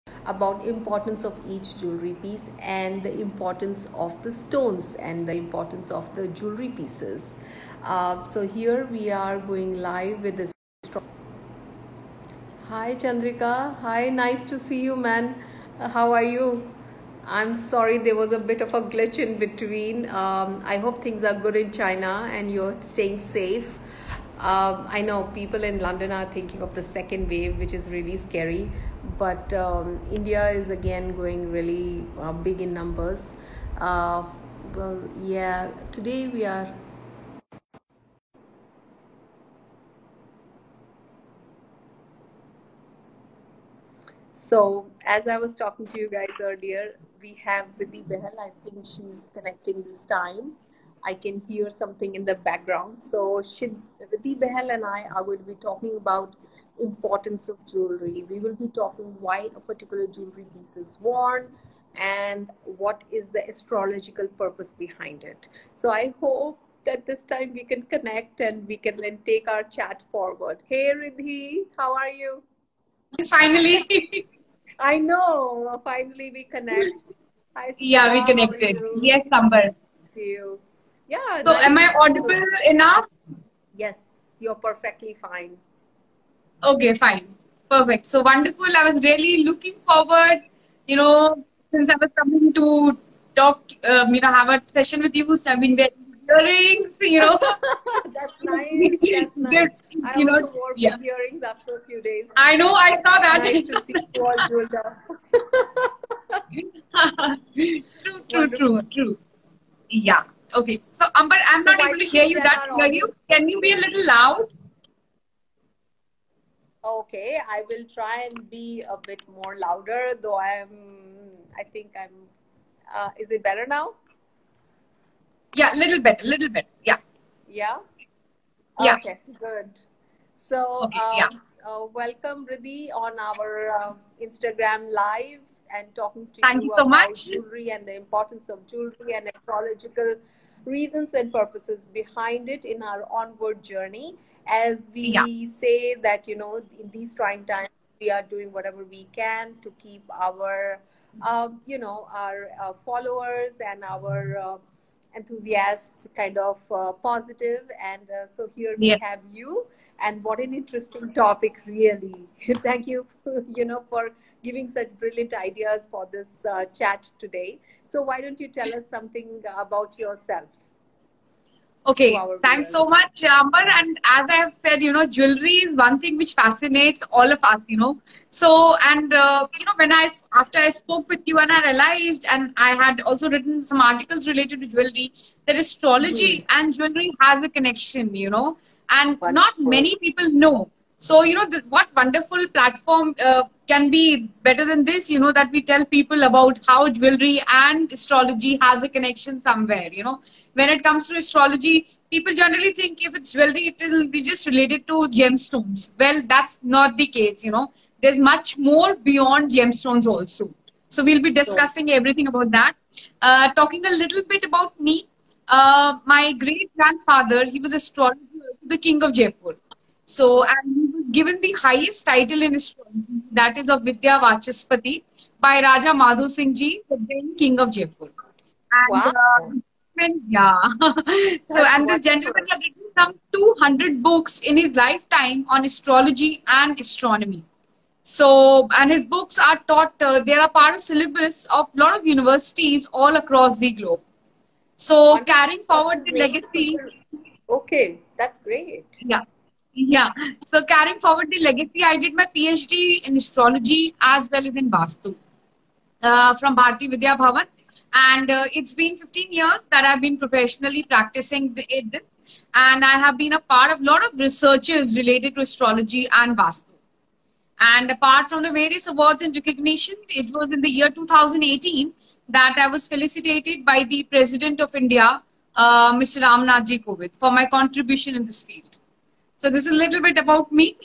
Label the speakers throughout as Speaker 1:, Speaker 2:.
Speaker 1: about importance of each jewelry piece and the importance of the stones and the importance of the jewelry pieces. So here we are going live with this. Hi Chandrika. Hi, nice to see you, man. How are you? I'm sorry there was a bit of a glitch in between. I hope things are good in China and you're staying safe. I know people in London are thinking of the second wave, which is really scary. But India is again going really big in numbers. Yeah, today we are. So, as I was talking to you guys earlier, we have Vidhi Behal. I think she's connecting this time. I can hear something in the background. So, Vidhi Behal and I are going to be talking about importance of jewelry. We will be talking why a particular jewelry piece is worn and what is the astrological purpose behind it. So, I hope that this time we can connect and we can then take our chat forward. Hey, Ridhi, how are you?
Speaker 2: Finally,
Speaker 1: I know. Finally, we connect. Hi,
Speaker 2: yeah, we
Speaker 1: Smita. How are
Speaker 2: connected.
Speaker 1: you?
Speaker 2: Yes, Amber.
Speaker 1: See you. Yeah,
Speaker 2: So,
Speaker 1: nice
Speaker 2: am
Speaker 1: to
Speaker 2: I
Speaker 1: see you.
Speaker 2: audible enough?
Speaker 1: Yes, you're perfectly fine.
Speaker 2: Okay, fine. Perfect. So wonderful. I was really looking forward, since I was coming to talk, have a session with you. So I've been wearing earrings.
Speaker 1: That's nice. That's nice.
Speaker 2: Good,
Speaker 1: I
Speaker 2: you know,
Speaker 1: also wore
Speaker 2: yeah.
Speaker 1: big earrings after a few days.
Speaker 2: I know, I saw
Speaker 1: Nice
Speaker 2: that.
Speaker 1: to see you all jeweled up.
Speaker 2: True, true, true,
Speaker 1: Wonderful.
Speaker 2: true. Yeah. Okay. So, Amber, I'm
Speaker 1: So
Speaker 2: not
Speaker 1: why
Speaker 2: able to
Speaker 1: don't
Speaker 2: hear
Speaker 1: you
Speaker 2: you
Speaker 1: tell
Speaker 2: that
Speaker 1: our
Speaker 2: clearly.
Speaker 1: audience?
Speaker 2: Can you be a little loud?
Speaker 1: Okay, I will try and be a bit more louder, though I think I'm, is it better now?
Speaker 2: Yeah, little bit, little bit. Yeah.
Speaker 1: Yeah.
Speaker 2: Yeah.
Speaker 1: Okay, good. So,
Speaker 2: Okay. Yeah.
Speaker 1: welcome, Riddhi, on our Instagram live and talking to
Speaker 2: Thank you
Speaker 1: you
Speaker 2: so
Speaker 1: about
Speaker 2: much.
Speaker 1: jewelry and the importance of jewelry and astrological reasons and purposes behind it in our onward journey. As
Speaker 2: Yeah.
Speaker 1: we say that, in these trying times, we are doing whatever we can to keep our followers and our enthusiasts kind of positive. And so here we
Speaker 2: Yes.
Speaker 1: have you, and what an interesting topic, really. Thank you, for giving such brilliant ideas for this chat today. So why don't you tell us something about yourself to
Speaker 2: Okay.
Speaker 1: our
Speaker 2: Thanks so
Speaker 1: viewers?
Speaker 2: much, Amber. And as I have said, jewelry is one thing which fascinates all of us. So, and, when after I spoke with you and I realized, and I had also written some articles related to jewelry, that
Speaker 1: Hmm.
Speaker 2: astrology and jewelry has a connection, and not
Speaker 1: Wonderful.
Speaker 2: many people know. So, what wonderful platform can be better than this, that we tell people about how jewelry and astrology has a connection somewhere. When it comes to astrology, people generally think if it's jewelry, it will be just related to gemstones. Well, that's not the case. There's much more beyond gemstones also. So we'll be
Speaker 1: So
Speaker 2: discussing everything about that. Talking a little bit about me. My great grandfather, he was astrologer, the king of Jaipur. So, and he was given the highest title in astrology, that is of Vidya Vachaspati, by Raja Madhu Singh Ji, the then king of Jaipur. And
Speaker 1: wow,
Speaker 2: yeah. So,
Speaker 1: that's
Speaker 2: and this
Speaker 1: wonderful.
Speaker 2: gentleman had written some 200 books in his lifetime on astrology and astronomy. So, and his books are taught, they are part of syllabus of a lot of universities all across the globe. So,
Speaker 1: Wonderful.
Speaker 2: carrying
Speaker 1: What's
Speaker 2: forward
Speaker 1: his
Speaker 2: the
Speaker 1: name?
Speaker 2: legacy,
Speaker 1: Okay, that's great.
Speaker 2: yeah, yeah. So, carrying forward the legacy, I did my PhD in astrology as well as in Vastu from Bharati Vidya Bhavan. And it's been 15 years that I've been professionally practicing this. And I have been a part of a lot of researches related to astrology and Vastu. And apart from the various awards and recognition, it was in the year 2018 that I was felicitated by the President of India, Mr. Ramnath Kovind, for my contribution in this field. So this is a little bit about me.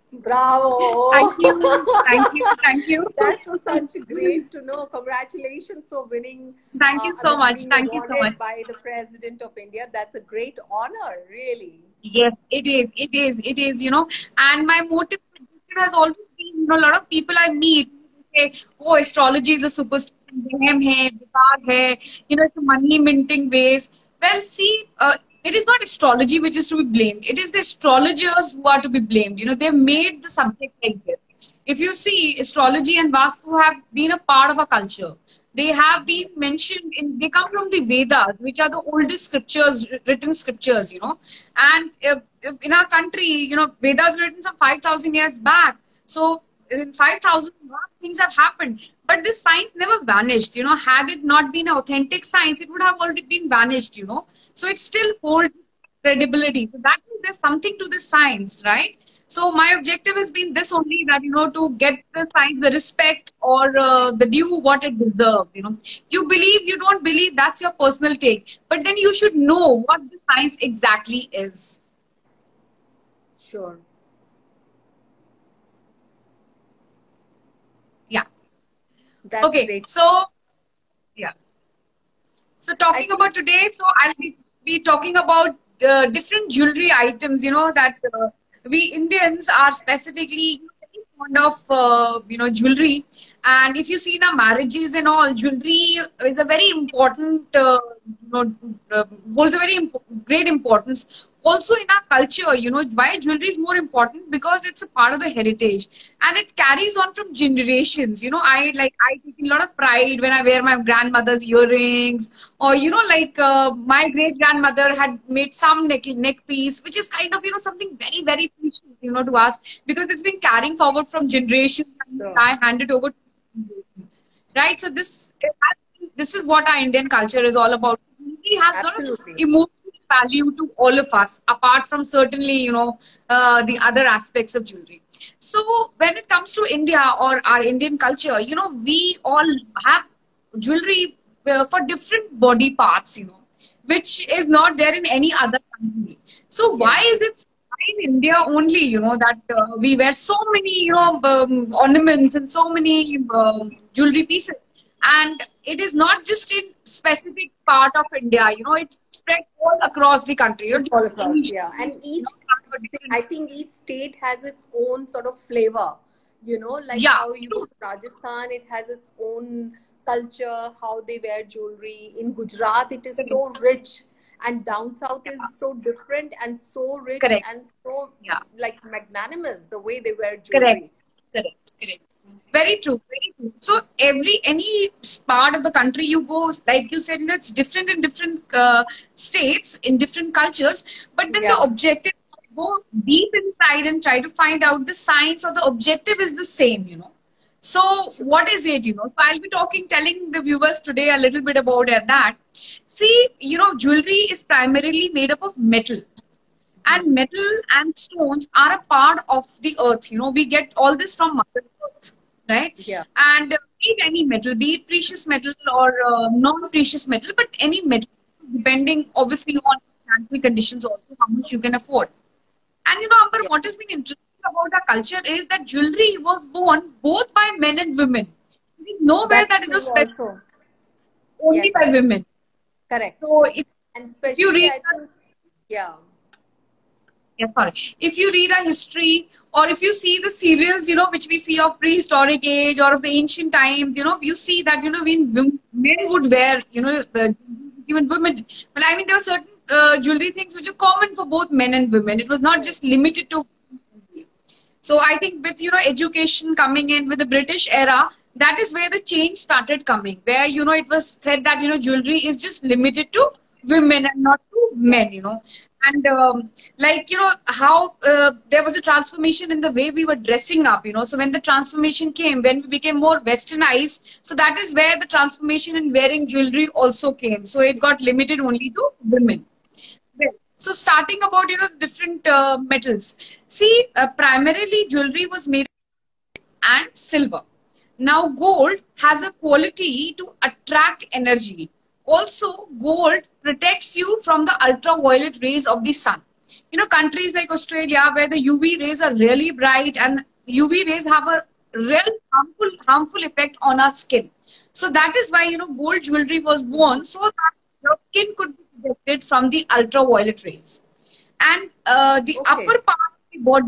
Speaker 2: Thank
Speaker 1: Bravo!
Speaker 2: you. Thank you. Thank you.
Speaker 1: That's such great to know. Congratulations for winning,
Speaker 2: Thank you
Speaker 1: I
Speaker 2: so
Speaker 1: mean,
Speaker 2: much.
Speaker 1: being
Speaker 2: Thank you so much.
Speaker 1: awarded by the President of India. That's a great honor, really.
Speaker 2: Yes, it is. It is. It is. And my motive has always been, a lot of people I meet. say, oh, astrology is a superstition, vehem hai, bekar hai, it's a money minting ways. Well, see, it is not astrology which is to be blamed. It is the astrologers who are to be blamed. They've made the subject like this. If you see, astrology and Vastu have been a part of our culture. They have been mentioned they come from the Vedas, which are the oldest scriptures, written scriptures, And in our country, Vedas were written some 5,000 years back. So in 5,000 things have happened. But this science never vanished, Had it not been authentic science, it would have already been vanished, So it still holds credibility. So that means there's something to this science, right? So my objective has been this only, that, to get the science the respect or the due what it deserves, You believe, you don't believe, that's your personal take. But then you should know what the science exactly is.
Speaker 1: Sure.
Speaker 2: Yeah.
Speaker 1: That's
Speaker 2: okay.
Speaker 1: Great.
Speaker 2: So, yeah. So talking about today, so I'll be talking about different jewelry items, that we Indians are specifically very fond of, jewelry. And if you see the marriages and all, jewelry is a very important, holds a very great importance. Also in our culture, why jewelry is more important, because it's a part of the heritage and it carries on from generations. I take a lot of pride when I wear my grandmother's earrings, or my great grandmother had made some neck piece, which is kind of something very, very precious, to us, because it's been carrying forward from generations, and I hand it over to generation. Right? So this is what our Indian culture is all about. It has a lot of emotional value to all of us, apart from certainly, the other aspects of jewelry. So when it comes to India or our Indian culture, we all have jewelry for different body parts, which is not there in any other country. So why is it in India only, that we wear so many, ornaments and so many jewelry pieces? And it is not just in specific part of India, it's spread all across the country.
Speaker 1: All across, yeah. And I think each state has its own sort of flavor, how you go to Rajasthan, it has its own culture, how they wear jewelry. In Gujarat, it is so rich. And down south is so different and so rich and so magnanimous, the way they wear jewelry.
Speaker 2: Correct. Very true. So any part of the country you go, like you said, it's different in different states, in different cultures. But then the objective, go deep inside and try to find out the science, or the objective is the same, So what is it, So I'll be telling the viewers today a little bit about that. See, jewelry is primarily made up of metal. And metal and stones are a part of the earth. We get all this from Mother Earth, right?
Speaker 1: Yeah.
Speaker 2: And be it any metal, be it precious metal or non-precious metal, but any metal, depending obviously on financial conditions also, how much you can afford. And Amber, what has been interesting about our culture is that jewelry was worn both by men and women. Nowhere that it was specific only by women.
Speaker 1: Correct.
Speaker 2: So
Speaker 1: and especially, you read,
Speaker 2: if you read our history, or if you see the serials, which we see of prehistoric age or of the ancient times, you see that, when men would wear, even women. Well, I mean, there were certain jewelry things which are common for both men and women. It was not just limited to. So I think with, education coming in with the British era, that is where the change started coming, where, it was said that, jewelry is just limited to women and not to men, And how there was a transformation in the way we were dressing up, So when the transformation came, when we became more westernized, so that is where the transformation in wearing jewelry also came. So it got limited only to women. So starting about, different metals. See, primarily jewelry was made and silver. Now gold has a quality to attract energy. Also, gold protects you from the ultraviolet rays of the sun. Countries like Australia, where the UV rays are really bright, and UV rays have a real harmful effect on our skin. So that is why, gold jewelry was worn, so that your skin could be protected from the ultraviolet rays. And the upper part of the body,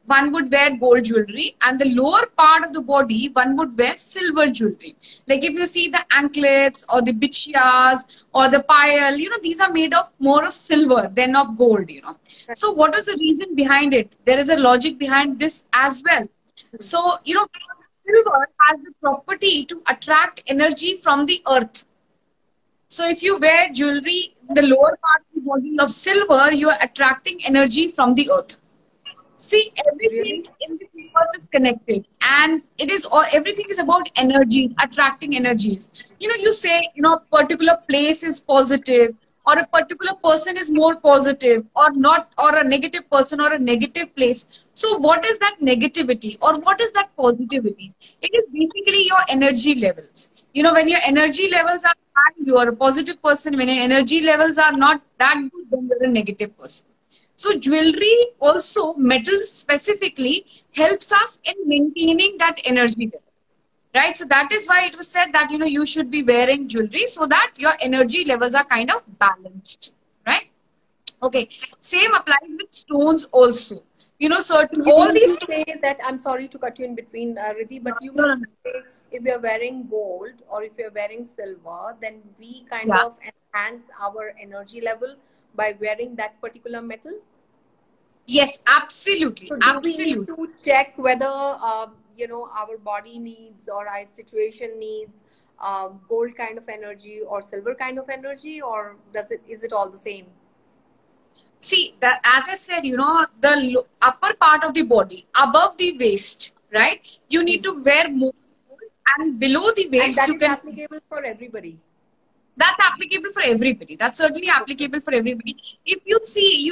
Speaker 2: one would wear gold jewelry, and the lower part of the body, one would wear silver jewelry. Like if you see the anklets or the bichiyas or the payal, these are made of more of silver than of gold. So what is the reason behind it? There is a logic behind this as well. So, silver has the property to attract energy from the earth. So if you wear jewelry in the lower part of the body of silver, you are attracting energy from the earth. See, everything in this universe is connected, and everything is about energy, attracting energies. You say, a particular place is positive, or a particular person is more positive, or not, or a negative person or a negative place. So what is that negativity, or what is that positivity? It is basically your energy levels. When your energy levels are high, you are a positive person. When your energy levels are not that good, then you're a negative person. So jewelry, also metals specifically, helps us in maintaining that energy level, right? So that is why it was said that, you should be wearing jewelry so that your energy levels are kind of balanced, right? Okay. Same applies with stones also. Certain,
Speaker 1: you
Speaker 2: all these
Speaker 1: say that, I'm sorry to cut you in between, Riddhi, but you say if you're wearing gold or if you're wearing silver, then we kind of enhance our energy level by wearing that particular metal?
Speaker 2: Yes, absolutely.
Speaker 1: So do we need to check whether, our body needs or our situation needs gold kind of energy or silver kind of energy, or is it all the same?
Speaker 2: See, as I said, the upper part of the body, above the waist, right? You need to wear more, and below the waist,
Speaker 1: and that is applicable for everybody.
Speaker 2: That's applicable for everybody. That's certainly applicable for everybody. If you see,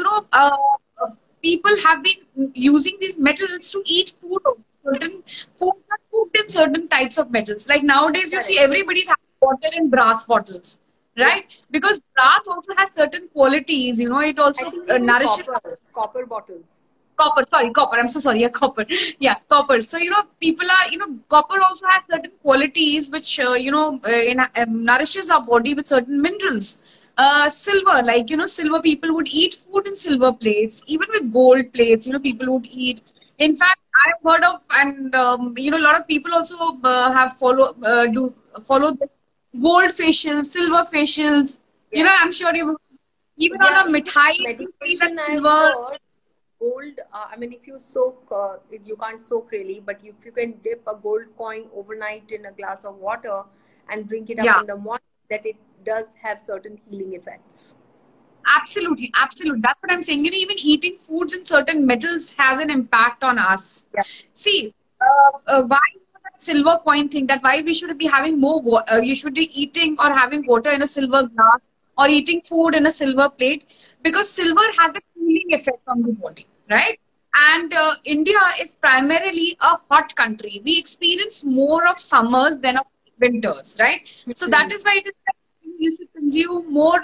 Speaker 2: people have been using these metals to eat food. Certain foods are cooked in certain types of metals. Like nowadays, you see everybody's having water in brass bottles, right? Because brass also has certain qualities. It also nourishes.
Speaker 1: Copper bottles.
Speaker 2: Copper. I'm so sorry. Yeah, copper. Yeah, copper. So, people are, copper also has certain qualities which, nourishes our body with certain minerals. Silver, like, silver, people would eat food in silver plates. Even with gold plates, people would eat. In fact, I've heard of, and, a lot of people also have followed the gold facials, silver facials. I'm sure even on a mithai,
Speaker 1: meditation, I've heard gold, if you soak, you can't soak really, but if you can dip a gold coin overnight in a glass of water and drink it up in the morning, that it does have certain healing effects.
Speaker 2: Absolutely. That's what I'm saying. Even eating foods in certain metals has an impact on us. See, why that silver coin thing, that why we should be having more water, you should be eating or having water in a silver glass or eating food in a silver plate, because silver has a cooling effect on the body, right? And India is primarily a hot country. We experience more of summers than of winters, right? So that is why it is that you should consume more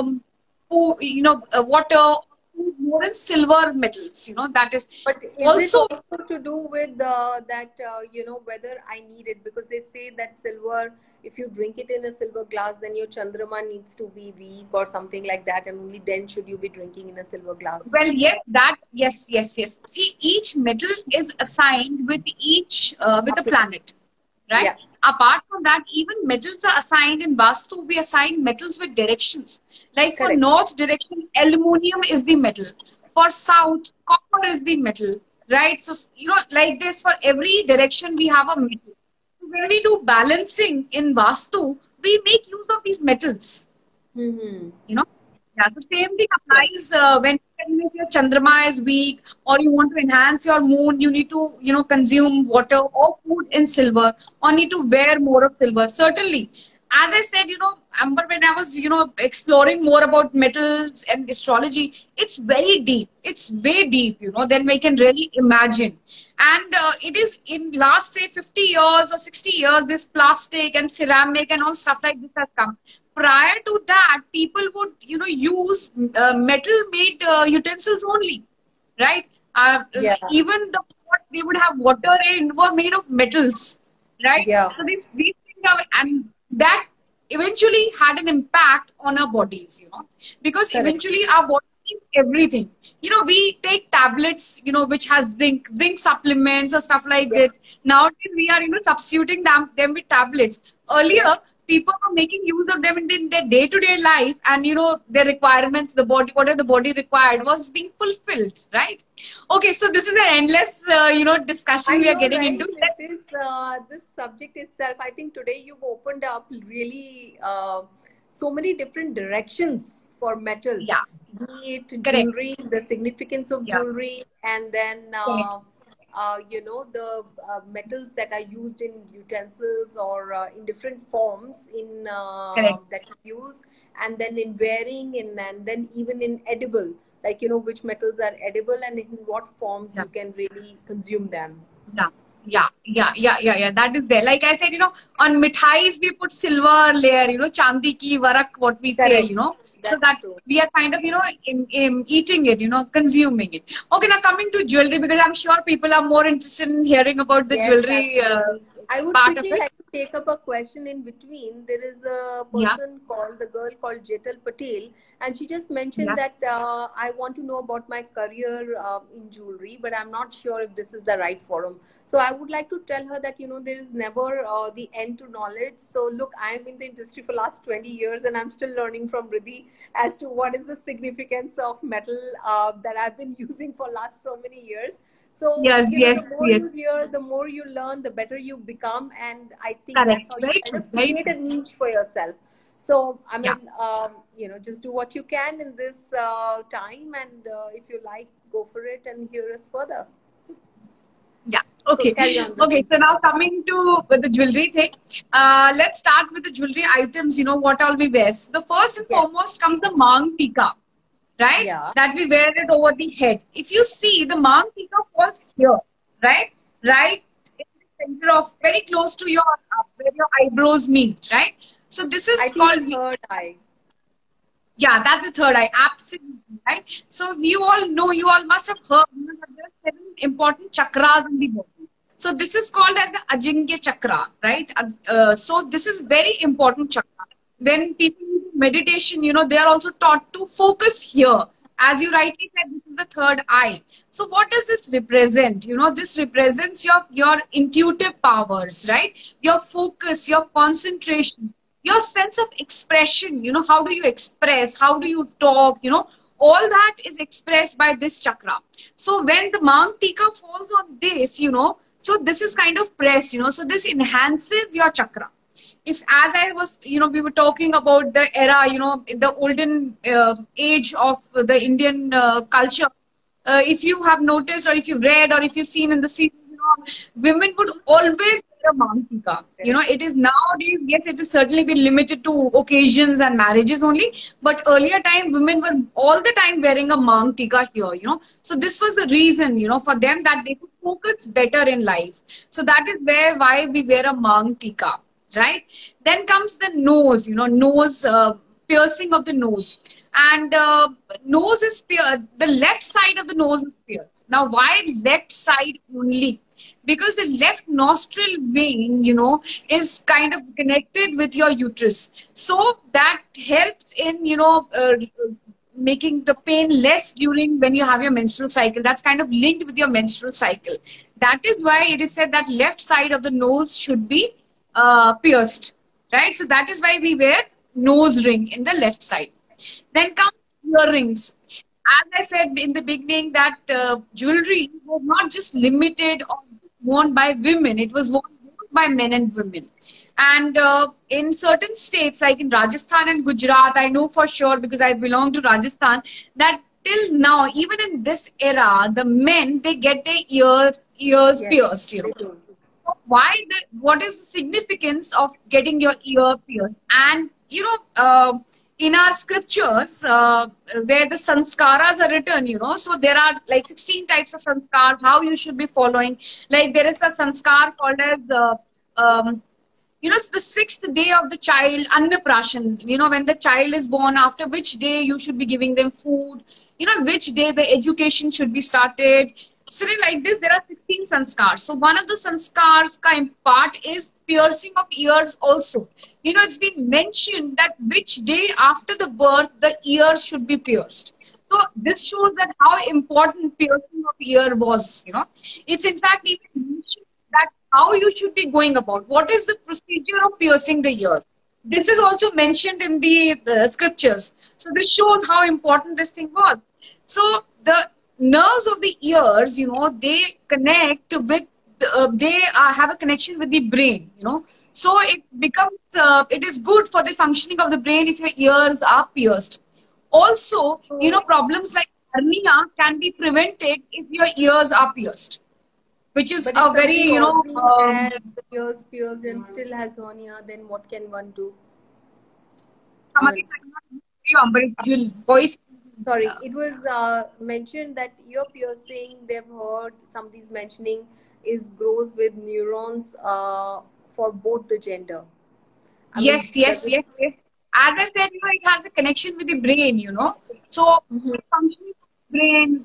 Speaker 2: water, more in silver metals, that is.
Speaker 1: But is it also to do with whether I need it? Because they say that silver, if you drink it in a silver glass, then your Chandrama needs to be weak or something like that, and only then should you be drinking in a silver glass.
Speaker 2: Well, yes. See, each metal is assigned with with a planet, right?
Speaker 1: Yeah.
Speaker 2: Apart from that, even metals are assigned in Vastu. We assign metals with directions. Like for north direction, aluminium is the metal. For south, copper is the metal, right? So, like this, for every direction, we have a metal. So when we do balancing in Vastu, we make use of these metals. The same thing applies when your Chandrama is weak, or you want to enhance your moon, you need to, consume water or food in silver, or need to wear more of silver. Certainly. As I said, Amber, when I was, exploring more about metals and astrology, it's very deep. It's way deep, than we can really imagine. And it is in last, say, 50 years or 60 years, this plastic and ceramic and all stuff like this has come. Prior to that, people would, use metal-made utensils only, right? Even the pot they would have water in were made of metals, right?
Speaker 1: Yeah.
Speaker 2: So these things are, and that eventually had an impact on our bodies, because eventually our body is everything. We take tablets, which has zinc supplements or stuff like
Speaker 1: Yes.
Speaker 2: that. Nowadays, we are, substituting them with tablets. Earlier,
Speaker 1: Yes.
Speaker 2: people were making use of them in their day-to-day life, and, their requirements, the body, whatever the body required was being fulfilled, right? Okay, so this is an endless, discussion
Speaker 1: I
Speaker 2: we are
Speaker 1: know,
Speaker 2: getting
Speaker 1: right?
Speaker 2: into.
Speaker 1: It is this subject itself. I think today you've opened up really so many different directions for metal,
Speaker 2: Yeah,
Speaker 1: be it
Speaker 2: correct.
Speaker 1: jewelry, the significance of
Speaker 2: Yeah,
Speaker 1: jewelry, and then
Speaker 2: correct,
Speaker 1: the metals that are used in utensils or in different forms in
Speaker 2: correct.
Speaker 1: that you use, and then in wearing, and then even in edible, like which metals are edible and in what forms
Speaker 2: Yeah.
Speaker 1: you can really consume them.
Speaker 2: Yeah, yeah. That is there. Like I said, on mithais we put silver layer, chandi ki varak, what we say,
Speaker 1: Correct.
Speaker 2: so
Speaker 1: That's
Speaker 2: that
Speaker 1: true.
Speaker 2: we are kind of, eating it, consuming it. Okay, now coming to jewelry, because I'm sure people are more interested in hearing about the
Speaker 1: Yes,
Speaker 2: jewelry
Speaker 1: absolutely. I would
Speaker 2: part of
Speaker 1: quickly
Speaker 2: it.
Speaker 1: like to take up a question in between. There is a
Speaker 2: Yeah,
Speaker 1: the girl called Jetal Patel, and she just mentioned
Speaker 2: yeah,
Speaker 1: that I want to know about my career in jewelry, but I'm not sure if this is the right forum. So I would like to tell her that there is never the end to knowledge. So look, I'm in the industry for last 20 years, and I'm still learning from Riddhi as to what is the significance of metal that I've been using for last so many years. So,
Speaker 2: yes, yes,
Speaker 1: the more
Speaker 2: yes.
Speaker 1: you hear, the more you learn, the better you become. And I think that's
Speaker 2: Correct.
Speaker 1: how you
Speaker 2: Very
Speaker 1: kind
Speaker 2: true.
Speaker 1: of
Speaker 2: Very
Speaker 1: create a
Speaker 2: true.
Speaker 1: niche for yourself. So, I
Speaker 2: Yeah,
Speaker 1: mean, just do what you can in this time. And if you like, go for it and hear us further.
Speaker 2: yeah.
Speaker 1: So,
Speaker 2: Okay.
Speaker 1: carry on,
Speaker 2: Okay.
Speaker 1: Riddhi.
Speaker 2: So now coming to the jewelry thing, let's start with the jewelry items. What all we wear. So the first and
Speaker 1: Yes.
Speaker 2: foremost comes the Mang Tika, right?
Speaker 1: Yeah.
Speaker 2: That we wear it over the head. If you see, the Mang Tika falls here, right? Right in the center of, very close to your where your eyebrows meet, right? So this
Speaker 1: I
Speaker 2: is
Speaker 1: think the
Speaker 2: called,
Speaker 1: third eye.
Speaker 2: yeah, that's the third eye. Absolutely, right? So you all know, you all must have heard, that there are 7 important chakras in the body. So this is called as the Ajinkya chakra, right? So this is very important chakra. When people do meditation, they are also taught to focus here. As you rightly said, this is the third eye. So what does this represent? This represents your intuitive powers, right? Your focus, your concentration, your sense of expression. How do you express? How do you talk? All that is expressed by this chakra. So when the Mang Tika falls on this, so this is kind of pressed, so this enhances your chakra. If, as I was, we were talking about the era, the olden age of the Indian culture. If you have noticed, or if you've read, or if you've seen in the series, women would always wear a Mang Tika. It is nowadays, yes, it is certainly been limited to occasions and marriages only. But earlier time, women were all the time wearing a Mang Tika here, So this was the reason, for them, that they could focus better in life. So that is why we wear a Mang Tika, right? Then comes the nose, nose, piercing of the nose. And nose is the left side of the nose is pierced. Now, why left side only? Because the left nostril vein, is kind of connected with your uterus. So that helps in, making the pain less during when you have your menstrual cycle. That's kind of linked with your menstrual cycle. That is why it is said that left side of the nose should be pierced, right? So that is why we wear nose ring in the left side. Then come earrings. As I said in the beginning, that jewelry was not just limited or worn by women; it was worn by men and women. And in certain states, like in Rajasthan and Gujarat, I know for sure because I belong to Rajasthan, that till now, even in this era, the men, they get their ears
Speaker 1: Yes.
Speaker 2: pierced.
Speaker 1: They do.
Speaker 2: What is the significance of getting your ear pierced? And in our scriptures, where the sanskaras are written, so there are like 16 types of sanskar, how you should be following. Like there is a sanskar called as um, it's the 6th day of the child, Annaprashan, when the child is born, after which day you should be giving them food, which day the education should be started. So like this, there are 16 sanskars. So one of the sanskars part is piercing of ears also. It's been mentioned that which day after the birth, the ears should be pierced. So this shows that how important piercing of ear was, you know. It's in fact even mentioned that how you should be going about. What is the procedure of piercing the ears? This is also mentioned in the scriptures. So this shows how important this thing was. So the nerves of the ears, you know, they connect with, they have a connection with the brain, you know. So it becomes, it is good for the functioning of the brain if your ears are pierced. Also, you know, problems like hernia can be prevented if your ears are pierced, which is
Speaker 1: But if
Speaker 2: a very,
Speaker 1: somebody
Speaker 2: you know,
Speaker 1: already has ears pierced and still has hernia, then what can one do?
Speaker 2: Samadhi, I cannot hear you, Amber. Your voice.
Speaker 1: Sorry, it was mentioned that ear piercing, they've heard somebody's mentioning, is grows with neurons for both the gender. I mean,
Speaker 2: Yes,
Speaker 1: does
Speaker 2: yes,
Speaker 1: it?
Speaker 2: yes, yes. As I said, you know, it has a connection with the brain, you know. So,
Speaker 1: Mhm.
Speaker 2: functioning of the brain,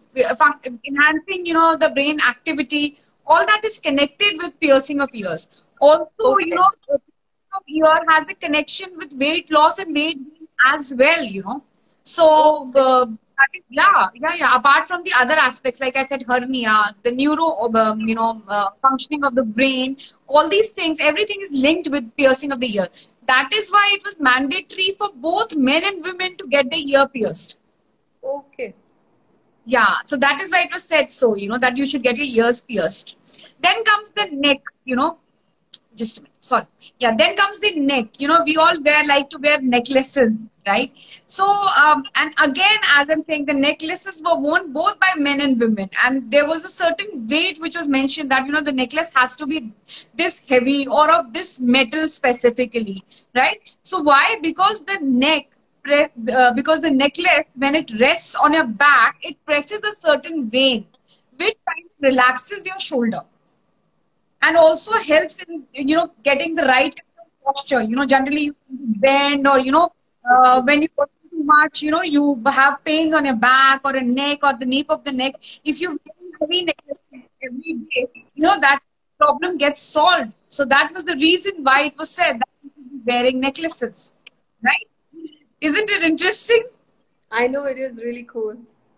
Speaker 2: enhancing, you know, the brain activity, all that is connected with piercing of ears. Also, you
Speaker 1: Okay.
Speaker 2: know, piercing of ear has a connection with weight loss and weight gain as well, you know. So,
Speaker 1: Okay.
Speaker 2: that is, yeah, yeah, yeah. Apart from the other aspects, like I said, hernia, the neuro, you know, functioning of the brain, all these things, everything is linked with piercing of the ear. That is why it was mandatory for both men and women to get the ear pierced.
Speaker 1: Okay.
Speaker 2: Yeah, so that is why it was said so, you know, that you should get your ears pierced. Then comes the neck, you know, just a minute, sorry. Yeah, then comes the neck. You know, we all like to wear necklaces, right? So, and again, as I'm saying, the necklaces were worn both by men and women, and there was a certain weight which was mentioned that, you know, the necklace has to be this heavy or of this metal specifically, right? So why? Because the neck. Because the necklace, when it rests on your back, it presses a certain vein, which kind of relaxes your shoulder and also helps in, you know, getting the right kind of posture. You know, generally you bend, or you know, when you work too much, you know, you have pains on your back or a neck or the nape of the neck. If you wear heavy necklaces every day, you know, that problem gets solved. So that was the reason why it was said that you should be wearing necklaces, right? Isn't it interesting?
Speaker 1: I know it is really cool.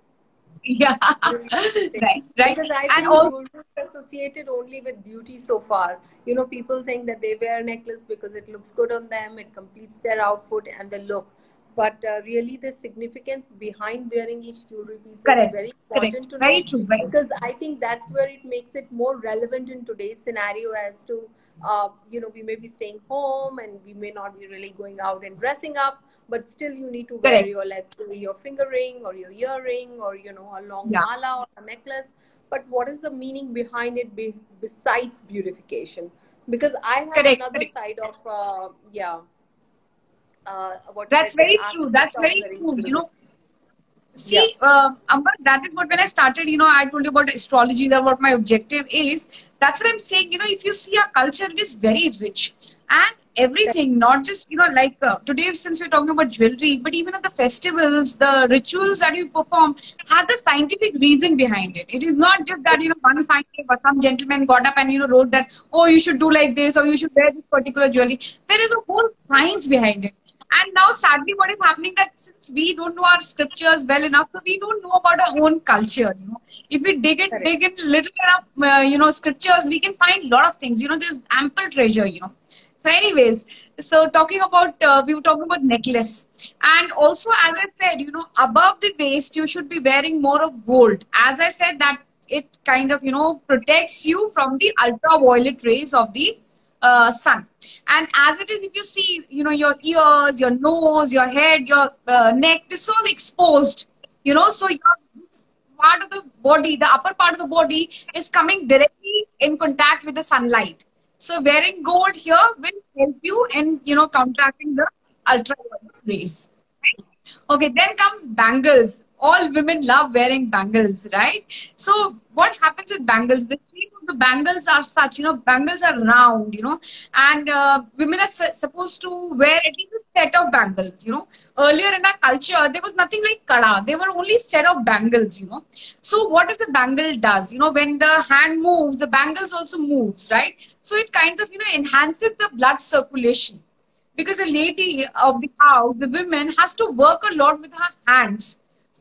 Speaker 2: Yeah.
Speaker 1: Really interesting.
Speaker 2: Right, right.
Speaker 1: Because I
Speaker 2: And
Speaker 1: think
Speaker 2: also,
Speaker 1: jewelry is associated only with beauty so far. You know, people think that they wear a necklace because it looks good on them, it completes their outfit and the look. But really, the significance behind wearing each jewelry piece is
Speaker 2: correct,
Speaker 1: very
Speaker 2: correct.
Speaker 1: important to
Speaker 2: Very
Speaker 1: know,
Speaker 2: true, very true.
Speaker 1: because I think that's where it makes it more relevant in today's scenario as to, you know, we may be staying home and we may not be really going out and dressing up, but still you need to wear
Speaker 2: Correct.
Speaker 1: your, let's say, your finger ring or your earring or, you know, a long
Speaker 2: Yeah.
Speaker 1: mala or a necklace. But what is the meaning behind it besides beautification? Because I have
Speaker 2: Correct,
Speaker 1: another
Speaker 2: correct.
Speaker 1: side of, yeah, what should I
Speaker 2: That's
Speaker 1: say,
Speaker 2: very true.
Speaker 1: aspect
Speaker 2: That's
Speaker 1: of
Speaker 2: very
Speaker 1: wearing
Speaker 2: true. You
Speaker 1: jewelry.
Speaker 2: know,
Speaker 1: Yeah,
Speaker 2: see, Amber, that is what when I started, you know, I told you about astrology, that what my objective is. That's what I'm saying. You know, if you see our culture, it is very rich and everything, not just, you know, like today, since we're talking about jewelry, but even at the festivals, the rituals that you perform has a scientific reason behind it. It is not just that, you know, one fine day, but some gentleman got up and, you know, wrote that, oh, you should do like this or you should wear this particular jewelry. There is a whole science behind it. And now, sadly, what is happening that since we don't know our scriptures well enough, so we don't know about our own culture. You know, if we
Speaker 1: correct.
Speaker 2: dig in little enough, you know, scriptures, we can find a lot of things. You know, there's ample treasure. You know. So, anyways, so talking about, we were talking about necklace, and also as I said, you know, above the waist, you should be wearing more of gold. As I said, that it kind of, you know, protects you from the ultraviolet rays of the sun. And as it is, if you see, you know, your ears, your nose, your head, your neck, this is all exposed, you know, so your part of the body, the upper part of the body is coming directly in contact with the sunlight. So wearing gold here will help you in, you know, counteracting the ultraviolet rays. Right? Okay, then comes bangles. All women love wearing bangles, right? So what happens with bangles? The shape of the bangles are such, you know, bangles are round, you know, and women are supposed to wear at least a set of bangles, you know. Earlier in our culture, there was nothing like kada. There were only set of bangles, you know. So what does the bangle does? You know, when the hand moves, the bangles also moves, right? So it kinds of, you know, enhances the blood circulation, because a lady of the house, the woman, has to work a lot with her hands.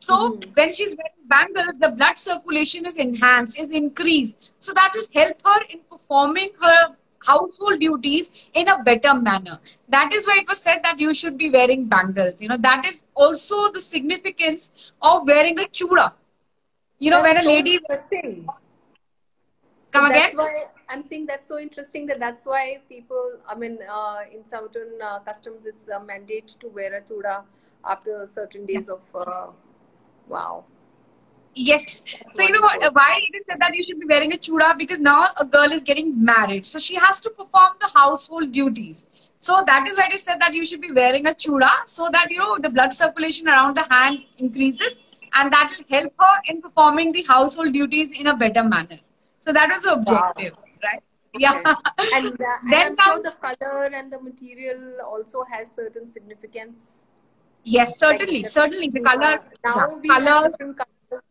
Speaker 2: So when she's wearing bangles, the blood circulation is enhanced, is increased. So that will help her in performing her household duties in a better manner. That is why it was said that you should be wearing bangles. You know, that is also the significance of wearing a chuda. You know,
Speaker 1: That's
Speaker 2: when a
Speaker 1: so
Speaker 2: lady...
Speaker 1: interesting.
Speaker 2: Come
Speaker 1: So
Speaker 2: again?
Speaker 1: that's why I'm saying that's so interesting that's why people, I mean, in certain customs, it's a mandate to wear a chuda after certain days of, wow.
Speaker 2: Yes.
Speaker 1: That's
Speaker 2: So, you know what,
Speaker 1: wonderful.
Speaker 2: why it is said that you should be wearing a chuda? Because now a girl is getting married. So she has to perform the household duties. So that is why it is said that you should be wearing a chuda so that, you know, the blood circulation around the hand increases and that will help her in performing the household duties in a better manner. So that was the
Speaker 1: Wow.
Speaker 2: objective, right? Yeah.
Speaker 1: Yes. And
Speaker 2: Then
Speaker 1: I'm sure
Speaker 2: comes...
Speaker 1: the color and the material also has certain significance.
Speaker 2: Yes,
Speaker 1: Like
Speaker 2: certainly, certainly. The color, yeah,
Speaker 1: now we have
Speaker 2: color.
Speaker 1: different colors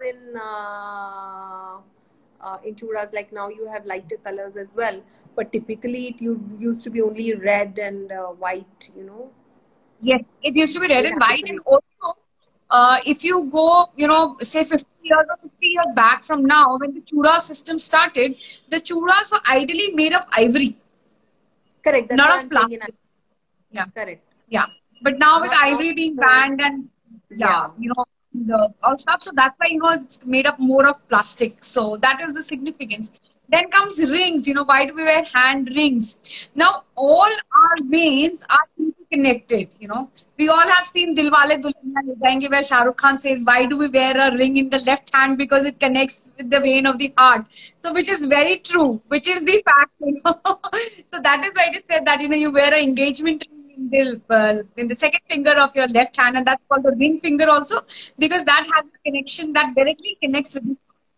Speaker 1: in chudas. Like now you have lighter colors as well. But typically it used to be only red and white. You know,
Speaker 2: Yes, it used to be red
Speaker 1: it
Speaker 2: and
Speaker 1: had to
Speaker 2: white. And
Speaker 1: be.
Speaker 2: also, if you go, you know, say 50 years or 50 years back from now, when the chura system started, the churas were ideally made of ivory,
Speaker 1: Correct. That's what
Speaker 2: not of
Speaker 1: I'm saying.
Speaker 2: plastic. Yeah,
Speaker 1: Correct.
Speaker 2: yeah. But now with
Speaker 1: Not all.
Speaker 2: ivory being banned and, yeah,
Speaker 1: Yeah.
Speaker 2: you know, the all stuff, so that's why, you know, it's made up more of plastic. So that is the significance. Then comes rings. You know, why do we wear hand rings? Now, all our veins are interconnected. You know, we all have seen Dilwale Dulhania Le Jayenge, where Shah Rukh Khan says, "Why do we wear a ring in the left hand? Because it connects with the vein of the heart." So, which is very true. Which is the fact. You know? So that is why it is said that, you know, you wear an engagement ring in the second finger of your left hand, and that's called the ring finger also, because that has a connection that directly connects with the...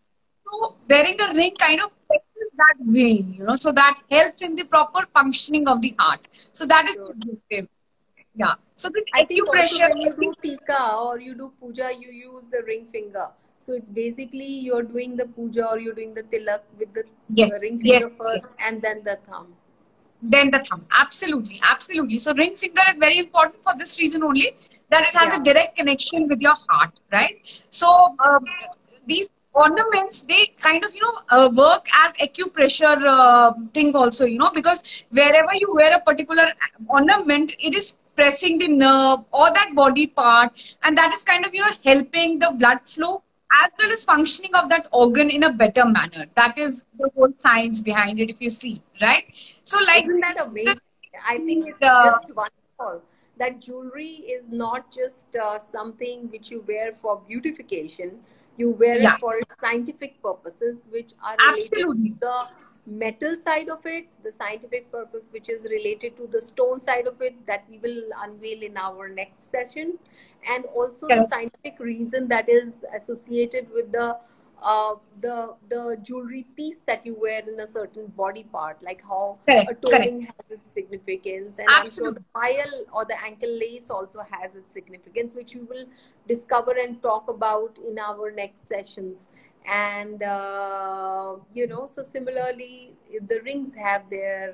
Speaker 2: So wearing a ring kind of fixes that vein, you know, so that helps in the proper functioning of the heart. So that is
Speaker 1: Sure.
Speaker 2: objective. Yeah. So the
Speaker 1: I think also
Speaker 2: acupressure...
Speaker 1: when you do tika or you do puja, you use the ring finger. So it's basically you're doing the puja or you're doing the tilak with the
Speaker 2: Yes,
Speaker 1: ring
Speaker 2: yes,
Speaker 1: finger
Speaker 2: yes.
Speaker 1: first and then the thumb.
Speaker 2: Then the thumb. Absolutely, absolutely. So ring finger is very important for this reason only, that it has a direct connection with your heart, right? So these ornaments, they kind of, you know, work as acupressure thing also, you know, because wherever you wear a particular ornament, it is pressing the nerve or that body part, and that is kind of, you know, helping the blood flow as well as functioning of that organ in a better manner. That is the whole science behind it, if you see, right? So, like,
Speaker 1: Isn't that amazing? I think it's
Speaker 2: the...
Speaker 1: just wonderful that jewelry is not just something which you wear for beautification. You wear
Speaker 2: Yeah,
Speaker 1: it for its scientific purposes, which are related to
Speaker 2: absolutely.
Speaker 1: the metal side of it, the scientific purpose, which is related to the stone side of it, that we will unveil in our next session, and also the
Speaker 2: Correct,
Speaker 1: scientific reason that is associated with the jewelry piece that you wear in a certain body part, like how a
Speaker 2: correct,
Speaker 1: toe
Speaker 2: correct.
Speaker 1: ring has its significance, and I'm sure
Speaker 2: Absolutely.
Speaker 1: the pile or the ankle lace also has its significance, which we will discover and talk about in our next sessions. And you know, so similarly, the rings have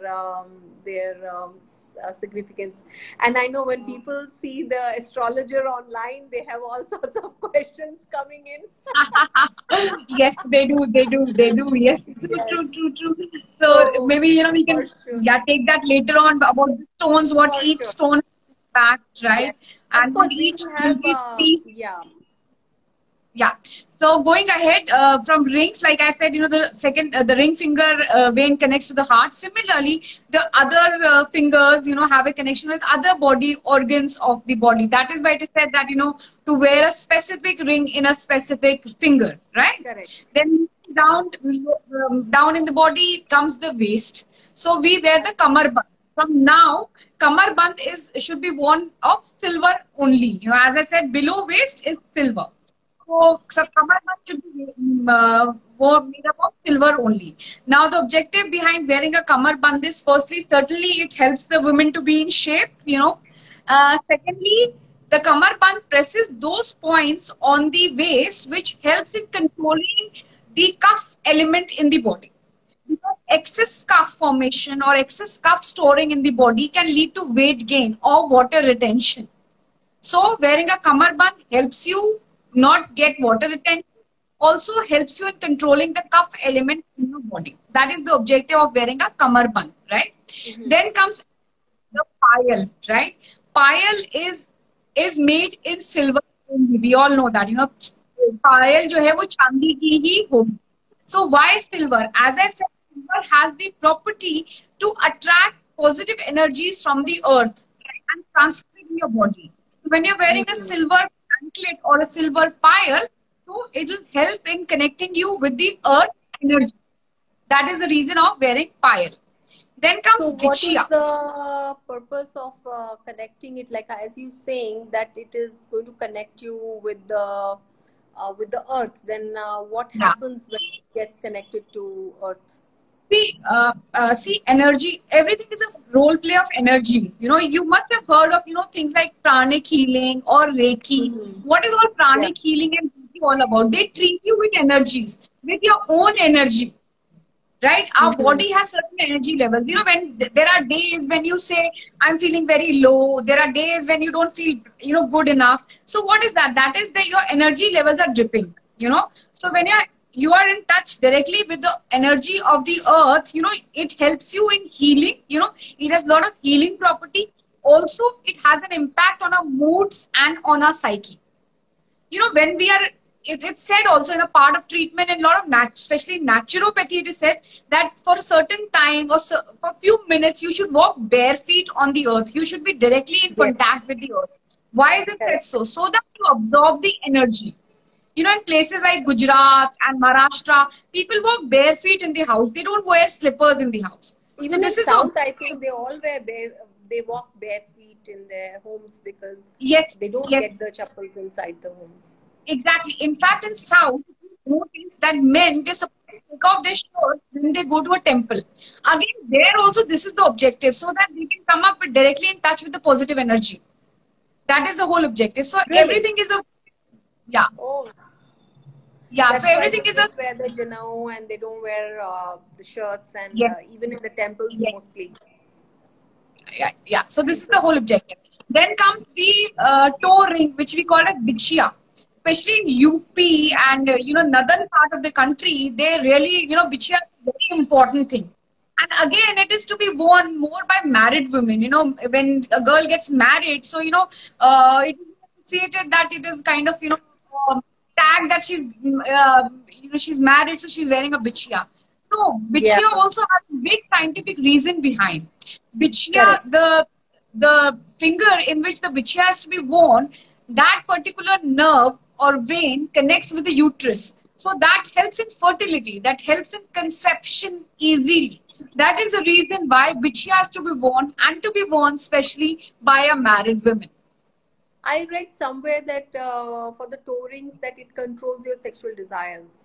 Speaker 1: their significance. And I know when people see the astrologer online, they have all sorts of questions coming in.
Speaker 2: Yes, they do, they do, they do. Yes, true, true,
Speaker 1: Yes.
Speaker 2: true, true. So
Speaker 1: So
Speaker 2: maybe, you know, we
Speaker 1: for
Speaker 2: can,
Speaker 1: sure,
Speaker 2: yeah, take that later on about the stones, what
Speaker 1: for
Speaker 2: each
Speaker 1: sure.
Speaker 2: stone is backed,
Speaker 1: Yes.
Speaker 2: right?
Speaker 1: Of
Speaker 2: And what
Speaker 1: course, we
Speaker 2: each
Speaker 1: will have,
Speaker 2: jewelry piece...
Speaker 1: yeah.
Speaker 2: Yeah. So going ahead from rings, like I said, you know, the second, the ring finger vein connects to the heart. Similarly, the other fingers, you know, have a connection with other body organs of the body. That is why it is said that, you know, to wear a specific ring in a specific finger, right?
Speaker 1: Correct.
Speaker 2: Then down in the body comes the waist. So we wear the kamarband. From now, kamarband should be worn of silver only. You know, as I said, below waist is silver. So kamarband should be made up of silver only. Now, the objective behind wearing a kamarband is, firstly, certainly it helps the women to be in shape, you know. Secondly, the kamarband presses those points on the waist which helps in controlling the cuff element in the body. Because excess cuff formation or excess cuff storing in the body can lead to weight gain or water retention. So wearing a kamarband helps you not get water retention. Also helps you in controlling the cough element in your body. That is the objective of wearing a kamarband, right? Then comes the payal, right? Payal is made in silver only. We all know that, payal जो है वो चांदी की ही होगी. So why silver? As I said, silver has the property to attract positive energies from the earth and transfer it in your body. So when you're wearing a silver anklet or a silver pile, so it will help in connecting you with the earth energy. That is the reason of wearing pile. Then comes
Speaker 1: So what is
Speaker 2: bichya.
Speaker 1: the purpose of connecting it? Like as you saying that it is going to connect you with the earth. Then what
Speaker 2: Yeah.
Speaker 1: happens when it gets connected to earth?
Speaker 2: See, energy. Everything is a role play of energy. You must have heard of things like pranic healing or Reiki. What is all pranic healing and Reiki all about? They treat you with energies, with your own energy. Right? Our body has certain energy levels. When there are days when you say, I'm feeling very low. There are days when you don't feel, good enough. So what is that? That is that your energy levels are dripping, So when you are in touch directly with the energy of the earth, it helps you in healing, it has a lot of healing property. Also, it has an impact on our moods and on our psyche. When we are, it's said also in a part of treatment and a lot of especially naturopathy, it is said that for a certain time or for a few minutes, you should walk bare feet on the earth. You should be directly in contact with the earth. Why is it said so? So that you absorb the energy. In places like Gujarat and Maharashtra, people walk bare feet in the house. They don't wear slippers in the house.
Speaker 1: Even in South, I think they all wear they walk bare feet in their homes because they don't get the chappals inside the homes.
Speaker 2: Exactly. In fact, in South, notice that men, they take off their shirts when they go to a temple. Again, there also, this is the objective, so that they can come up directly in touch with the positive energy. That is the whole objective. So everything is a,
Speaker 1: Oh.
Speaker 2: Yeah, so everything is
Speaker 1: a... They wear the janao and they don't wear the shirts and even in the temples mostly.
Speaker 2: Yeah. So this is the whole objective. Then comes the toe ring, which we call as bichya. Especially in UP and northern part of the country, they really bichya is a very important thing. And again, it is to be worn more by married women. When a girl gets married, so it is associated that it is kind of tag that she's married, so she's wearing a bichya. No, bichya also has a big scientific reason behind. Bichya, the finger in which the bichya has to be worn, that particular nerve or vein connects with the uterus. So that helps in fertility, that helps in conception easily. That is the reason why bichya has to be worn and to be worn especially by a married woman.
Speaker 1: I read somewhere that for the toe rings that it controls your sexual desires.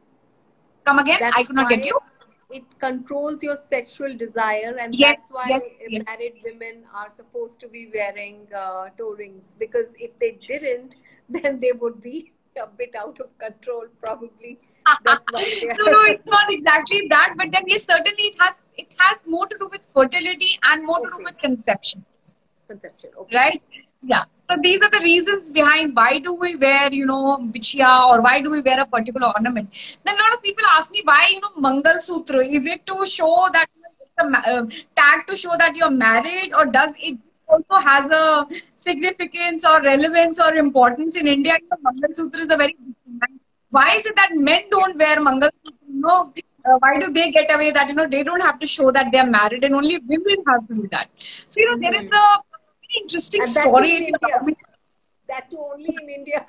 Speaker 2: Come again? I could not get you.
Speaker 1: It controls your sexual desire, and that's why married women are supposed to be wearing toe rings, because if they didn't, then they would be a bit out of control probably. That's why they are...
Speaker 2: No, it's not exactly that, but then yes, certainly it has more to do with fertility and more to do with conception.
Speaker 1: Okay.
Speaker 2: Right? Yeah. So these are the reasons behind why do we wear, bichya, or why do we wear a particular ornament. Then a lot of people ask me why, Mangal Sutra. Is it to show that it's a tag to show that you're married, or does it also has a significance or relevance or importance in India? Mangal Sutra is a very why is it that men don't wear Mangal Sutra? Why do they get away that they don't have to show that they're married and only women have to do that? So there is a interesting story.
Speaker 1: That too only in India.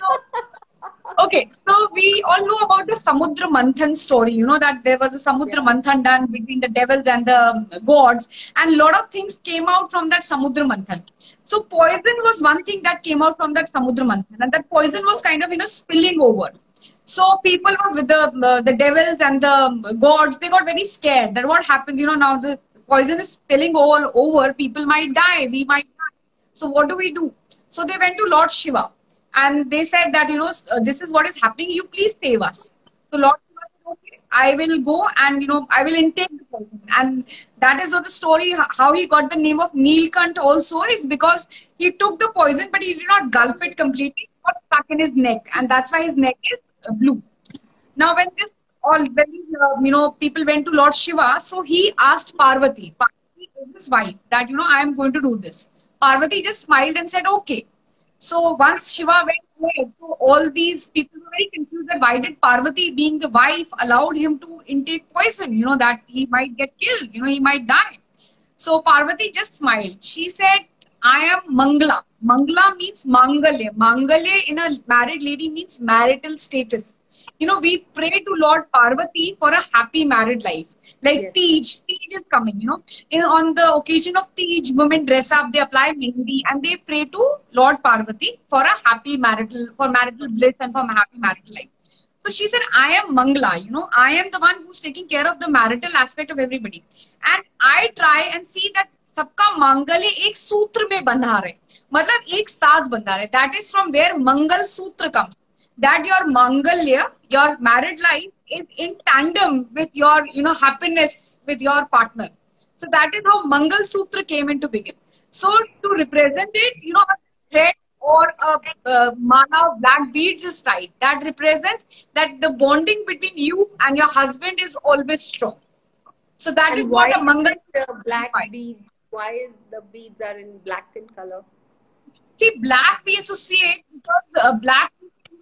Speaker 2: Okay, so we all know about the Samudra Manthan story. That there was a Samudra Manthan done between the devils and the gods, and a lot of things came out from that Samudra Manthan. So poison was one thing that came out from that Samudra Manthan, and that poison was kind of spilling over. So people were with the devils and the gods. They got very scared that what happens. Now the poison is spilling all over. People might die. We might die. So what do we do? So they went to Lord Shiva and they said that, this is what is happening. You please save us. So Lord Shiva said, okay, I will go and, I will intake the poison. And that is the story, how he got the name of Neelkant also is because he took the poison, but he did not gulp it completely. got stuck in his neck, and that's why his neck is blue. Now, when this all when people went to Lord Shiva, so he asked Parvati, Parvati is his wife, that I am going to do this. Parvati just smiled and said, okay. So once Shiva went ahead, so all these people were very confused that why did Parvati, being the wife, allowed him to intake poison, that he might get killed, he might die. So Parvati just smiled. She said, I am Mangala. Mangala means Mangalya. Mangalya in a married lady means marital status. We pray to Lord Parvati for a happy married life. Like
Speaker 1: Yes.
Speaker 2: Tej is coming, on the occasion of Tej, women dress up, they apply mehndi, and they pray to Lord Parvati for a happy marital bliss and for a happy marital life. So she said, I am Mangala, I am the one who's taking care of the marital aspect of everybody. And I try and see that सबका मांगल्य एक सूत्र में बंधा रहे, मतलब एक साथ बंधा रहे. That is from where Mangal Sutra comes. That your Mangalya, your married life is in tandem with your, happiness with your partner. So that is how Mangal Sutra came into begin. So to represent it, a thread or a mala of black beads is tied. That represents that the bonding between you and your husband is always strong. So that is
Speaker 1: And why
Speaker 2: what a Mangal
Speaker 1: is it black
Speaker 2: signifies.
Speaker 1: beads? Why is the beads are in black in color?
Speaker 2: See, black we associate because black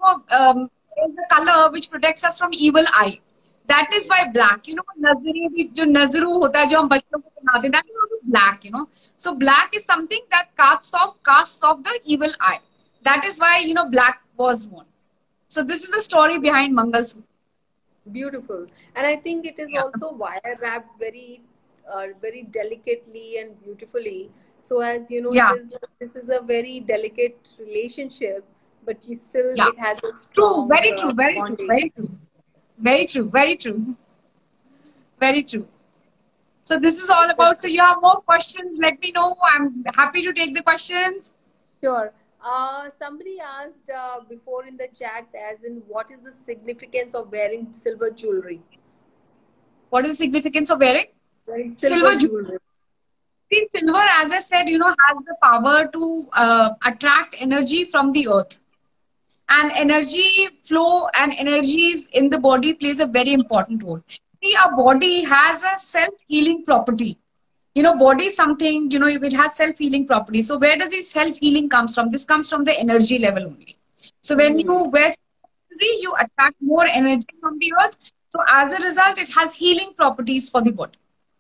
Speaker 2: is the color which protects us from evil eye. That is why black. नजरे भी जो नजरू होता है जो हम बच्चों को पहनाते हैं, that is also black. So black is something that casts off the evil eye. That is why black was worn. So this is the story behind Mangal Sutra.
Speaker 1: Beautiful. And I think it is
Speaker 2: Yeah.
Speaker 1: also wire wrapped very delicately and beautifully. So as you know,
Speaker 2: Yeah.
Speaker 1: this is a very delicate relationship, but
Speaker 2: Yeah.
Speaker 1: it has a
Speaker 2: True.
Speaker 1: strong
Speaker 2: Very true. Very true.
Speaker 1: bonding.
Speaker 2: Very true. Very true. Very true. Very true. So this is all about. So you have more questions? Let me know. I'm happy to take the questions.
Speaker 1: Sure. Somebody asked before in the chat, as in, what is the significance of wearing silver jewelry?
Speaker 2: What is the significance of wearing
Speaker 1: Wearing
Speaker 2: silver
Speaker 1: silver
Speaker 2: jewelry?
Speaker 1: jewelry.
Speaker 2: See, silver, as I said, has the power to attract energy from the earth. And energy flow and energies in the body plays a very important role. See, our body has a self-healing property. Body is something, it has self-healing property. So where does this self-healing comes from? This comes from the energy level only. So when you wear jewelry, you attract more energy from the earth. So as a result, it has healing properties for the body.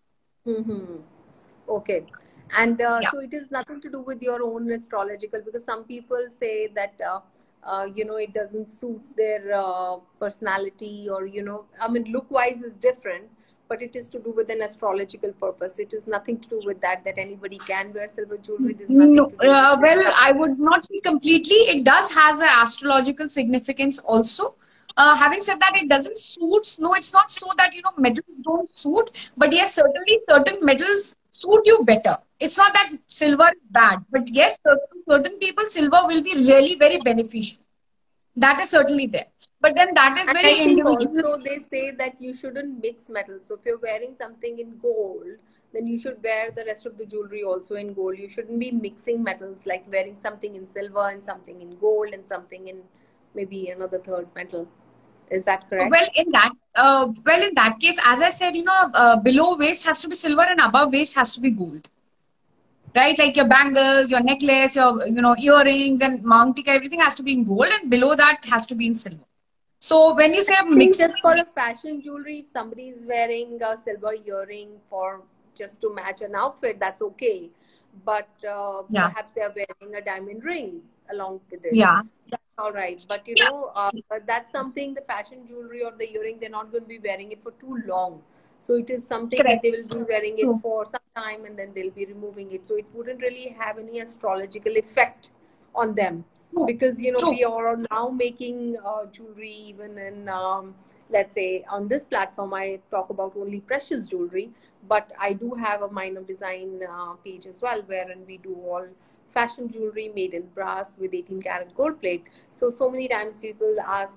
Speaker 1: Okay. And
Speaker 2: Yeah.
Speaker 1: so it is nothing to do with your own astrological, because some people say that, it doesn't suit their personality, or, I mean, look wise is different, but it is to do with an astrological purpose. It is nothing to do with that anybody can wear silver jewelry. There's nothing
Speaker 2: No,
Speaker 1: to do with
Speaker 2: well, I would not say completely. It does has an astrological significance also. Having said that, it doesn't suit. No, it's not so that metals don't suit, but yes, certainly certain metals suit you better. It's not that silver is bad, but yes, certain people silver will be really very beneficial. That is certainly there. But then that is
Speaker 1: And
Speaker 2: very
Speaker 1: I think
Speaker 2: individual.
Speaker 1: also they say that you shouldn't mix metals. So if you're wearing something in gold, then you should wear the rest of the jewelry also in gold. You shouldn't be mixing metals, like wearing something in silver and something in gold and something in maybe another third metal. Is that correct?
Speaker 2: Well, in that case, as I said, below waist has to be silver and above waist has to be gold. Right? Like your bangles, your necklace, your earrings and mountika, everything has to be in gold, and below that has to be in silver. So when you say
Speaker 1: I think
Speaker 2: mix,
Speaker 1: just for a fashion jewelry, if somebody is wearing a silver earring for just to match an outfit, that's okay. But
Speaker 2: yeah,
Speaker 1: perhaps they are wearing a diamond ring along with it.
Speaker 2: yeah,
Speaker 1: That's all right. But that's something, the fashion jewelry or the earring, they're not going to be wearing it for too long. So it is something that
Speaker 2: correct.
Speaker 1: they will be wearing it
Speaker 2: True.
Speaker 1: for some time and then they'll be removing it. So it wouldn't really have any astrological effect on them.
Speaker 2: True.
Speaker 1: Because
Speaker 2: True.
Speaker 1: we are now making jewelry even in let's say on this platform I talk about only precious jewelry, but I do have a Mind of Design page as well, wherein we do all fashion jewelry made in brass with 18 karat gold plate. So many times people ask,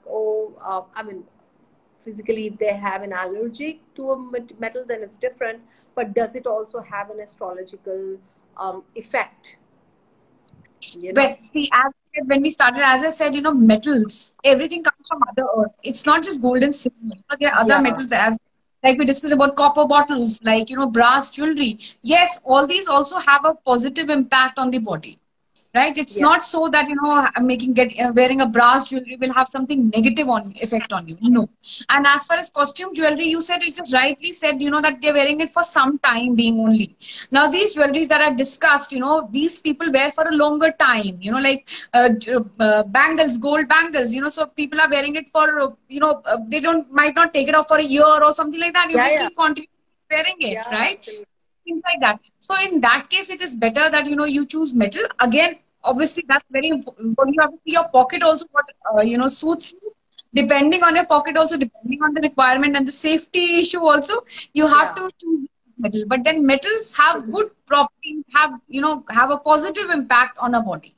Speaker 1: I mean, physically if they have an allergy to a metal, then it's different, but does it also have an astrological effect?
Speaker 2: But see, as said, when we started, as I said, metals, everything comes from Mother Earth. It's not just gold and silver. There are other
Speaker 1: Yeah,
Speaker 2: metals, as like we discussed about copper bottles, like, brass jewelry. Yes, all these also have a positive impact on the body. Right? It's
Speaker 1: yeah,
Speaker 2: not so that wearing a brass jewelry will have something negative on effect on you. No. And as far as costume jewelry, you just rightly said, that they're wearing it for some time being only. Now these jewelries that I've discussed, these people wear for a longer time. Like bangles, gold bangles. So people are wearing it for they might not take it off for a year or something like that.
Speaker 1: yeah,
Speaker 2: They
Speaker 1: yeah,
Speaker 2: keep continuing wearing it,
Speaker 1: yeah,
Speaker 2: right?
Speaker 1: absolutely.
Speaker 2: Things like that. So in that case, it is better that you choose metal. Again, obviously, that's very important. But you have to see your pocket also what suits you. Depending on your pocket, also depending on the requirement and the safety issue, also you have
Speaker 1: Yeah,
Speaker 2: to choose metal. But then metals have good properties, have a positive impact on our body.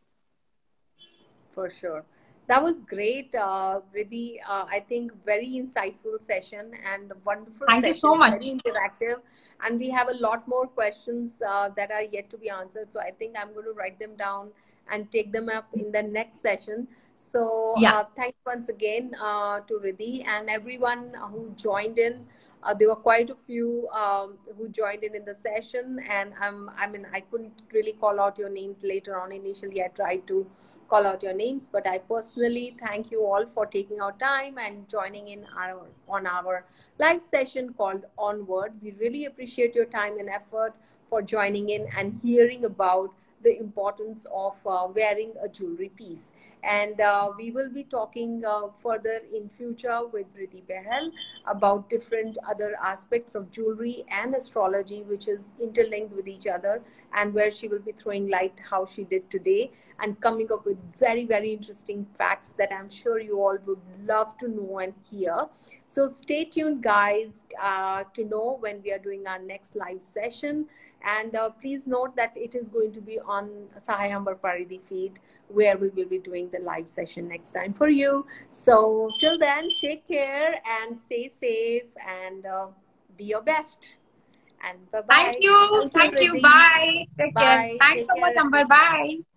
Speaker 1: for sure. That was great, Riddhi. I think very insightful session and wonderful
Speaker 2: Thank you so
Speaker 1: session, very
Speaker 2: much.
Speaker 1: interactive. And we have a lot more questions that are yet to be answered. So I think I'm going to write them down and take them up in the next session. So
Speaker 2: Yeah.
Speaker 1: thanks once again to Riddhi and everyone who joined in. There were quite a few who joined in the session, and I mean, I couldn't really call out your names later on. Initially, I tried to call out your names, but I personally thank you all for taking our time and joining in on our live session called Onward. We really appreciate your time and effort for joining in and hearing about the importance of wearing a jewelry piece. And we will be talking further in future with Riddhi Behel about different other aspects of jewelry and astrology, which is interlinked with each other, and where she will be throwing light how she did today and coming up with very, very interesting facts that I'm sure you all would love to know and hear. So stay tuned, guys, to know when we are doing our next live session. And please note that it is going to be on Sahay Ambar Paridhi feed, where we will be doing the live session next time for you. So till then, take care and stay safe and be your best. And bye-bye.
Speaker 2: Thank you.
Speaker 1: Thank you,
Speaker 2: Thank you.
Speaker 1: Riddhi.
Speaker 2: Bye. Take care.
Speaker 1: Bye.
Speaker 2: Thanks
Speaker 1: Take
Speaker 2: so much,
Speaker 1: care.
Speaker 2: Amber. Bye.